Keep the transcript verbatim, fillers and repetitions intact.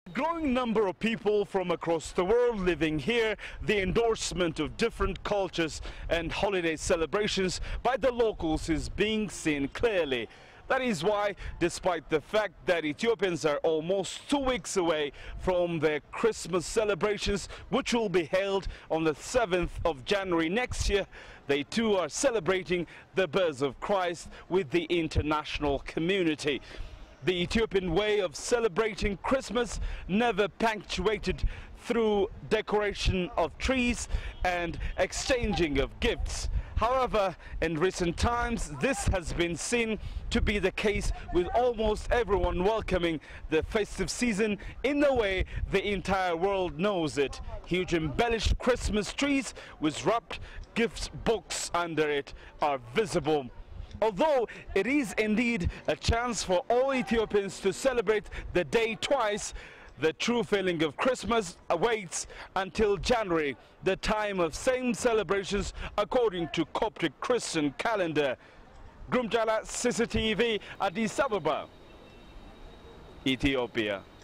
Growing number of people from across the world living here, the endorsement of different cultures and holiday celebrations by the locals is being seen clearly. That is why, despite the fact that Ethiopians are almost two weeks away from their Christmas celebrations, which will be held on the seventh of January next year, they too are celebrating the birth of Christ with the international community. The Ethiopian way of celebrating Christmas never punctuated through decoration of trees and exchanging of gifts. However, in recent times, this has been seen to be the case, with almost everyone welcoming the festive season in the way the entire world knows it. Huge embellished Christmas trees with wrapped gift books under it are visible. Although it is indeed a chance for all Ethiopians to celebrate the day twice, the true feeling of Christmas awaits until January, the time of same celebrations according to Coptic Christian calendar. Grumjala, C C T V, Addis Ababa, Ethiopia.